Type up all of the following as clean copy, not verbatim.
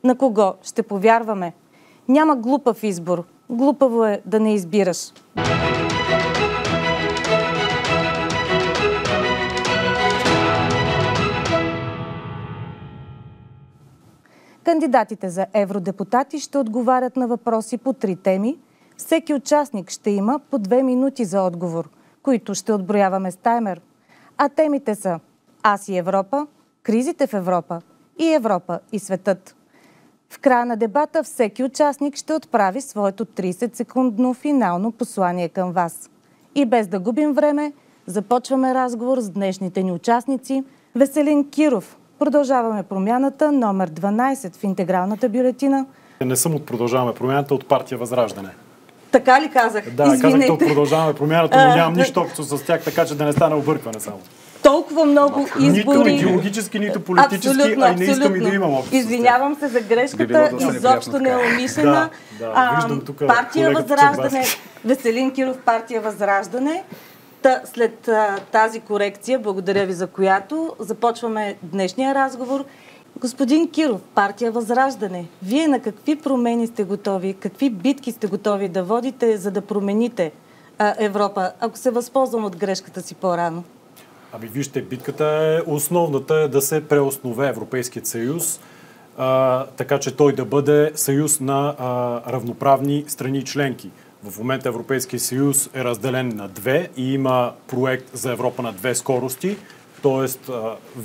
На кого ще повярваме? Няма глупав избор. Глупаво е да не избираш. Кандидатите за евродепутати ще отговарят на въпроси по 3 теми. Всеки участник ще има по 2 минути за отговор, които ще отброяваме с таймер. А темите са Аз и Европа, кризите в Европа и Европа и светът. В края на дебата всеки участник ще отправи своето 30-секундно финално послание към вас. И без да губим време, започваме разговор с днешните ни участници. Веселин Киров. Продължаваме промяната, номер 12 в интегралната бюлетина. Не съм от Продължаваме промяната, от партия Възраждане. Така ли казах? Да, казах от Продължаваме промяната, но нямам нищо общо с тях, така че да не стане объркване само. Толкова много избори. Нито идеологически, нито политически, абсолютно, а и не искам и да имам общо. Извинявам се за грешката, изобщо не е умишлена. Партия Възраждане, Веселин Киров, партия Възраждане. След тази корекция, благодаря ви за която, започваме днешния разговор. Господин Киров, партия Възраждане, вие на какви промени сте готови, какви битки сте готови да водите, за да промените Европа, ако се възползвам от грешката си по-рано? Ами вижте, битката е основната е да се преоснове Европейският съюз, така че той да бъде съюз на равноправни страни и членки. В момента Европейския съюз е разделен на 2 и има проект за Европа на 2 скорости, т.е.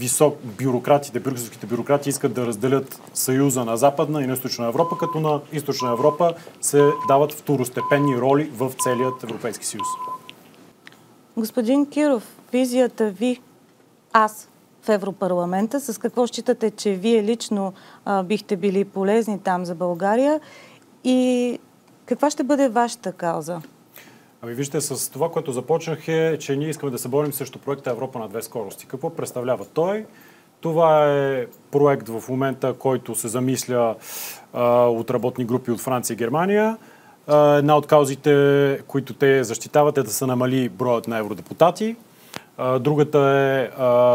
брюкселските бюрократи искат да разделят съюза на Западна и на Източна Европа, като на Източна Европа се дават второстепенни роли в целият Европейски съюз. Господин Киров, визията ви, аз в Европарламента, с какво считате, че вие лично бихте били полезни там за България и каква ще бъде вашата кауза? Ами вижте, с това, което започнах е, че ние искаме да се борим срещу проекта Европа на 2 скорости. Какво представлява той? Това е проект в момента, който се замисля от работни групи от Франция и Германия. Една от каузите, които те защитават, е да се намали броят на евродепутати. Другата е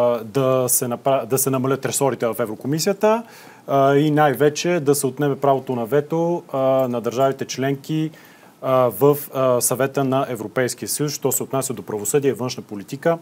да се намалят ресорите в Еврокомисията и най-вече да се отнеме правото на вето на държавите членки в съвета на Европейския съюз, що се отнася до правосъдие и външна политика.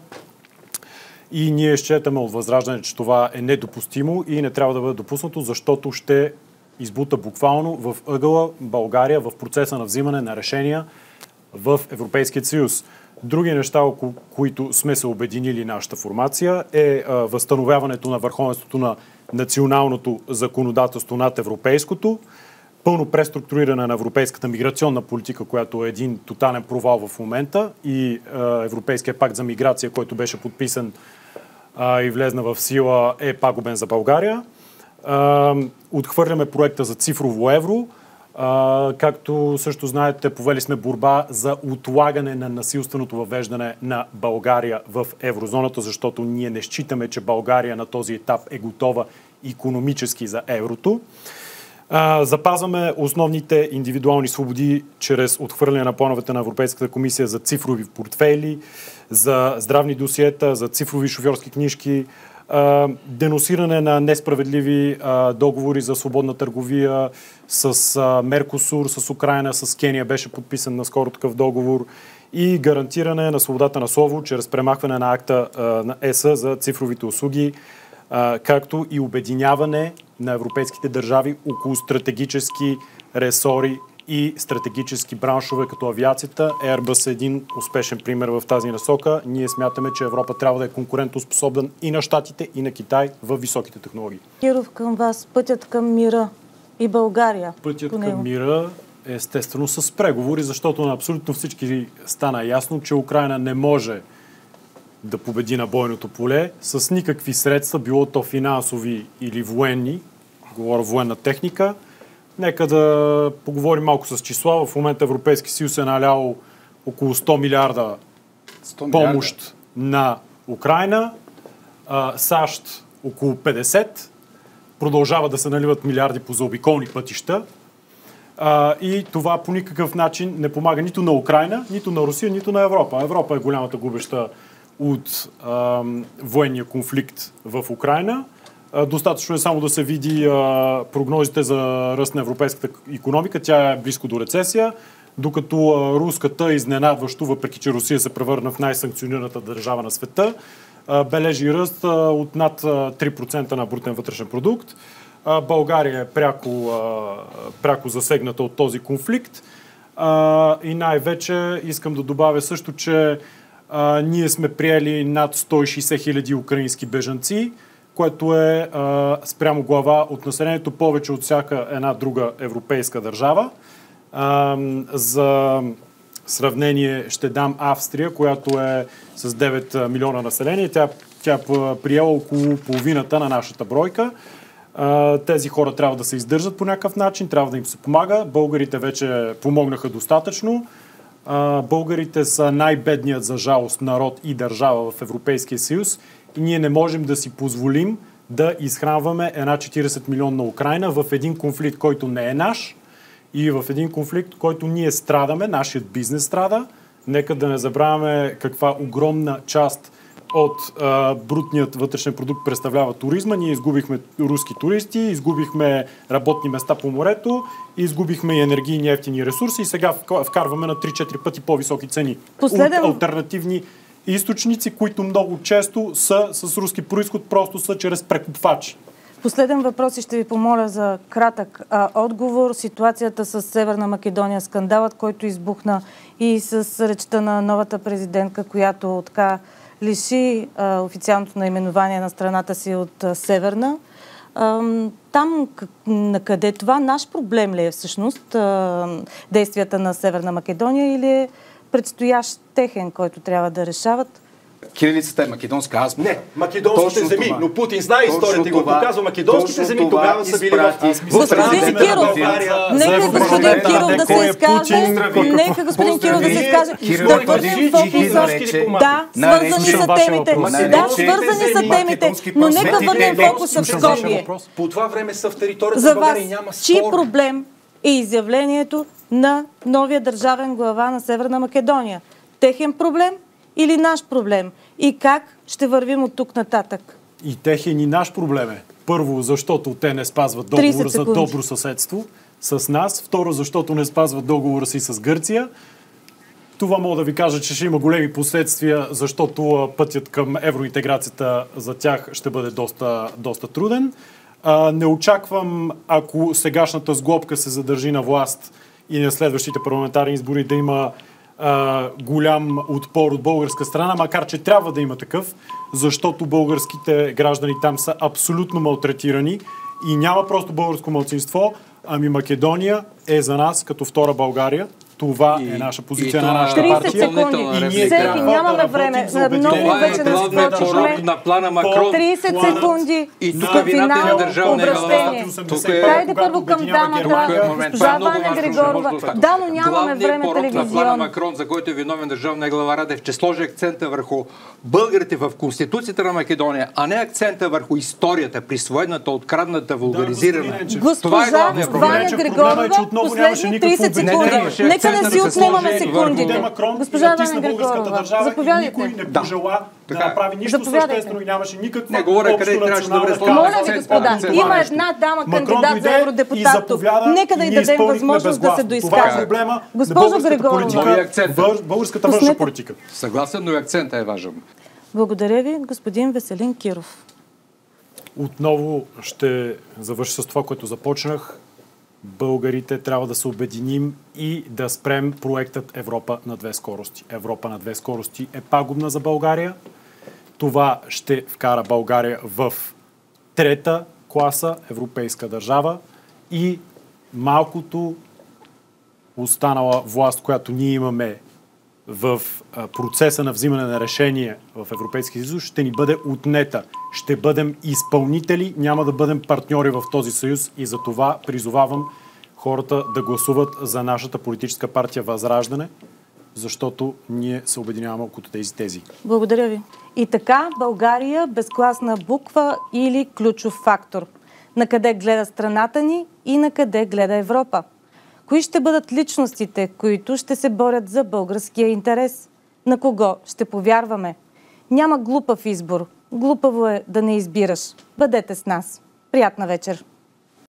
И ние считаме от Възраждане, че това е недопустимо и не трябва да бъде допуснато, защото ще избута буквално в ъгъла България в процеса на взимане на решения в Европейския съюз. Други неща, около които сме се обединили нашата формация, е възстановяването на върховенството на националното законодателство над европейското, пълно преструктуриране на европейската миграционна политика, която е един тотален провал в момента, и Европейския пакт за миграция, който беше подписан и влезна в сила, е пагубен за България. Отхвърляме проекта за цифрово евро. Както също знаете, повели сме борба за отлагане на насилственото въвеждане на България в еврозоната, защото ние не считаме, че България на този етап е готова икономически за еврото. Запазваме основните индивидуални свободи чрез отхвърляне на плановете на Европейската комисия за цифрови портфейли, за здравни досиета, за цифрови шофьорски книжки, денонсиране на несправедливи договори за свободна търговия с Меркосур, с Украйна, с Кения беше подписан наскоро такъв договор, и гарантиране на свободата на слово чрез премахване на акта на ЕС за цифровите услуги, както и обединяване на европейските държави около стратегически ресори и стратегически браншове, като авиацията. Airbus е един успешен пример в тази насока. Ние смятаме, че Европа трябва да е конкурентоспособен и на Щатите, и на Китай в високите технологии. Киров, към вас, пътят към мира и България. Пътят към мира е естествено с преговори, защото на абсолютно всички стана ясно, че Украйна не може да победи на бойното поле с никакви средства, било то финансови или военни, говоря военна техника. Нека да поговорим малко с числа. В момента Европейски съюз е налял около 100 милиарда помощ на Украйна, САЩ около 50, продължава да се наливат милиарди по заобиколни пътища и това по никакъв начин не помага нито на Украйна, нито на Русия, нито на Европа. Европа е голямата губеща от военния конфликт в Украйна. Достатъчно е само да се види прогнозите за ръст на европейската икономика. Тя е близко до рецесия, докато руската изненадващо, въпреки че Русия се превърна в най-санкционираната държава на света, бележи ръст от над 3% на брутен вътрешен продукт. България е пряко засегната от този конфликт. И най-вече искам да добавя също, че ние сме приели над 160 000 украински бежанци, което е спрямо глава от населението повече от всяка една друга европейска държава. За сравнение ще дам Австрия, която е с 9 милиона население. Тя приела около половината на нашата бройка. Тези хора трябва да се издържат по някакъв начин, трябва да им се помага. Българите вече помогнаха достатъчно. Българите са най-бедният, за жалост, народ и държава в Европейския съюз и ние не можем да си позволим да изхранваме една 40 милионна Украйна в един конфликт, който не е наш и в един конфликт, който ние страдаме, нашият бизнес страда. Нека да не забравяме каква огромна част от брутният вътрешен продукт представлява туризма. Ние изгубихме руски туристи, изгубихме работни места по морето, изгубихме и енергийни ефтини ресурси и сега вкарваме на 3-4 пъти по-високи цени от алтернативни източници, които много често са с руски произход, просто са чрез прекупвачи. Последен въпрос и ще ви помоля за кратък отговор. Ситуацията с Северна Македония, скандалът, който избухна и с речта на новата президентка, която така лиши официалното наименование на страната си от Северна. Там на къде това наш проблем ли е всъщност действията на Северна Македония или е предстоящ техен, който трябва да решават? Кирилицата е македонска. Аз не, македонските земи, това. Но Путин знае историята и го показва. Македонските земи тогава са били в Господин Киров, нека господин Киров да се изкаже. Нека господин Киров да се изкаже. Да върнем фокуса. Да, свързани са темите. Да, свързани са темите, но нека върнем фокуса в Скопие. По това време са в територията на България и няма спор. Чий проблем е изявлението на новия държавен глава на Северна Македония? Техен проблем или наш проблем? И как ще вървим от тук нататък? И техен и наш проблем е. Първо, защото те не спазват договора за добро съседство с нас. Второ, защото не спазват договора си с Гърция. Това мога да ви кажа, че ще има големи последствия, защото пътят към евроинтеграцията за тях ще бъде доста труден. Не очаквам, ако сегашната сглобка се задържи на власт и на следващите парламентарни избори, да има голям отпор от българска страна, макар че трябва да има такъв, защото българските граждани там са абсолютно малтретирани и няма просто българско малцинство, ами Македония е за нас като втора България. Това е наша позиция на нашата партия. 30 секунди. Всеки, нямаме време. Много вече да скочим. На плана Макрон. 30 секунди. И тук вината на държавния глава. Дайте първо към дамата, госпожа Ваня Григорова. Да, но нямаме време телевизионно. На плана Макрон, за който е виновен държавния глава Радев, че сложи акцента върху българите в Конституцията на Македония, а не акцента върху историята, присвоената, открадната, вулгаризирана. Госпожа Ваня Григорова, последни 30 секунди. Нека да си отнемаме секундите. Госпожа Ваня Григорова, заповядайте. Никой не пожела да направи нищо съществено и нямаше никаква общо национална страна. Моля ви, господа, има една дама кандидат за евродепутат тук. Нека да й дадем възможност да се доизкаже. Госпожо Григорова, българската външна политика. Съгласен, но и акцентът е важен. Благодаря ви, господин Веселин Киров. Отново ще завърша с това, което започнах. Българите трябва да се обединим и да спрем проектът Европа на две скорости. Европа на две скорости е пагубна за България. Това ще вкара България в трета класа европейска държава и малкото останала власт, която ние имаме в процеса на взимане на решение в Европейския съюз, ще ни бъде отнета. Ще бъдем изпълнители, няма да бъдем партньори в този съюз и за това призовавам хората да гласуват за нашата политическа партия Възраждане, защото ние се обединяваме около тези тези. Благодаря ви. И така, България безкласна буква или ключов фактор. На къде гледа страната ни и на къде гледа Европа? Кои ще бъдат личностите, които ще се борят за българския интерес? На кого ще повярваме? Няма глупав избор. Глупаво е да не избираш. Бъдете с нас. Приятна вечер!